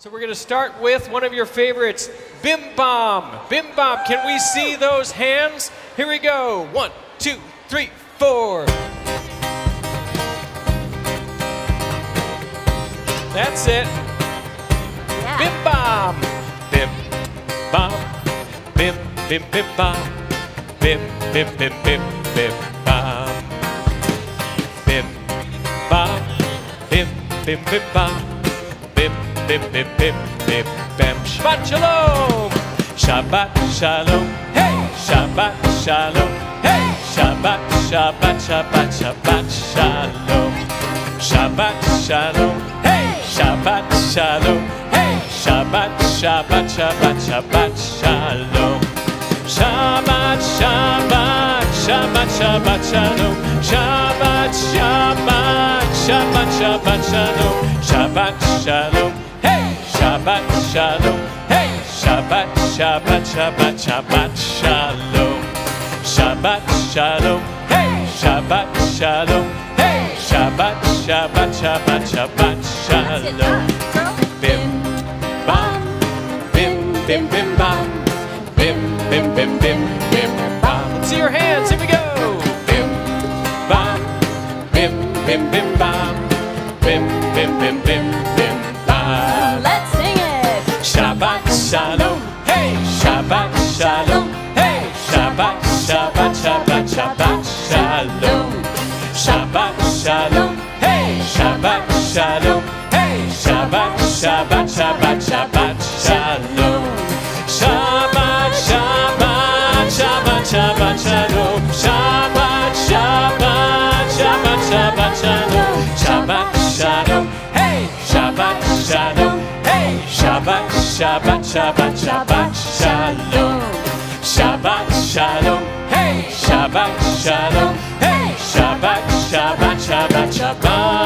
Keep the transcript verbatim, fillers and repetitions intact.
So we're going to start with one of your favorites, Bim Bam. Bim Bam, can we see those hands? Here we go. One, two, three, four. That's it. Yeah. Bim Bam. Bim Bam. Bim, bim, bim, bam. Bim, bim, bim, bim, bim, bam. Bim Bam. Bim, bim, bim, bam. Bim, bim, bim, bim, bim, bam. Shabbat Shalom. Shabbat Shalom. Hey, Shabbat Shalom. Hey, Shabbat, Shabbat, Shabbat, Shabbat Shalom. Shabbat Shalom. Hey, Shabbat Shalom. Hey, Shabbat, Shabbat, Shabbat, Shabbat Shalom. Shabbat, Shabbat, Shabbat, Shabbat Shalom. Shabbat, Shabbat, Shabbat, Shabbat Shalom. Shabbat Shalom. Hey, Shabbat Shalom. Hey, Shabbat, Shabbat, Shabbat, Shabbat Shalom. Shabbat Shalom. Hey, Shabbat Shalom. Hey, Shabbat, Shabbat, Shabbat, Shabbat Shalom. Bim Bam. Bim, bim, bim, bam. Bim, bim, bim, bim, bim, bam. Let's see your hands. Here we go. Bim Bam. Bim, bim, bim, bam. Bim, bim, bim, bim, bim, bam. Let's sing it. Shabbat Shalom. Hey, Shabbat Shalom. Hey, Shabbat, Shabbat, Shabbat, Shabbat Shalom. Shabbat Shalom. Hey, Shabbat Shalom. Hey, Shabbat, Shabbat, Shabbat, Shabbat Shalom. Shabbat, Shabbat, Shabbat, Shabbat Shalom. Shabbat, Shabbat, Shabbat, Shabbat Shalom. Shabbat Shalom. Hey, Shabbat Shalom. Hey, Shabbat, Shabbat, Shabbat, Shabbat Shalom. Shabbat Shalom. Hey, Shabbat Shalom. Hey, Shabbat, Shabbat, Shabbat, Shabbat.